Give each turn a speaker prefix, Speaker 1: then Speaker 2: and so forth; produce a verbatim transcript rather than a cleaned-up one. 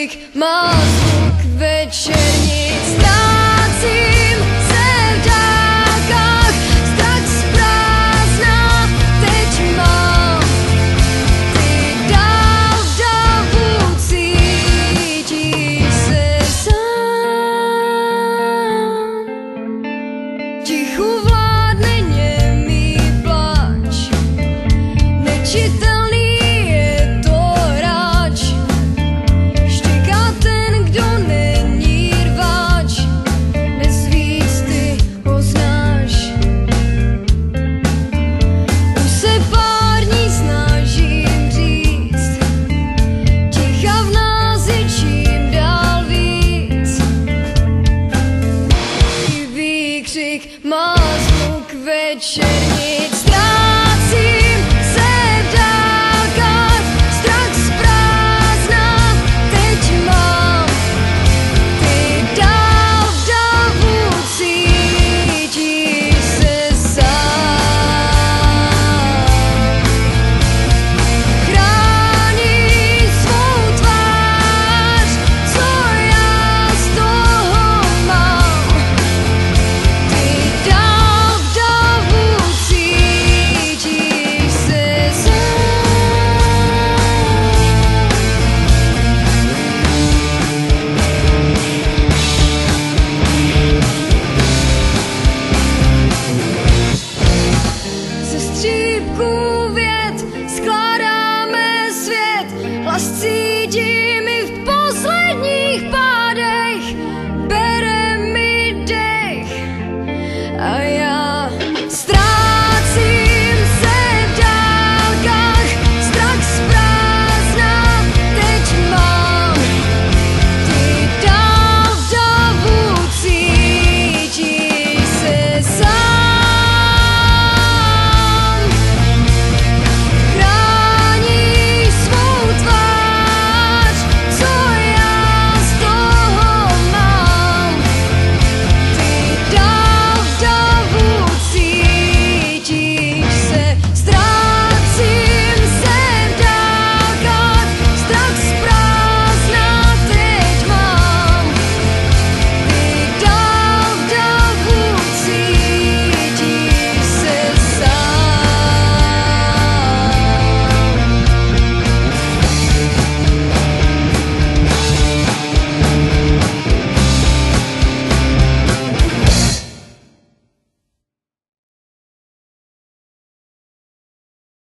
Speaker 1: výkřik má zvuk večernic. Ztrácím se v dálkách, strach z prázdna teď mám. Ty dál v davu cítíš se sám. Tichu vládne němý pláč, nečitelný je to hráč. Štěká ten, kdo není rváč, dnes víc ty ho znáš. Už se pár dní snažím říct, ticha v nás je čím dál víc. I výkřik má zvuk večernic. Ztrácím se v dálkách, strach z prázdna teď mám. Ty dál v davu cítíš se sám. Chráníš svou tvář, co já z toho mám. Ty dál v davu cítíš se sám. Ze střípků vět skládáme svět, hlas cítím i v posledních pár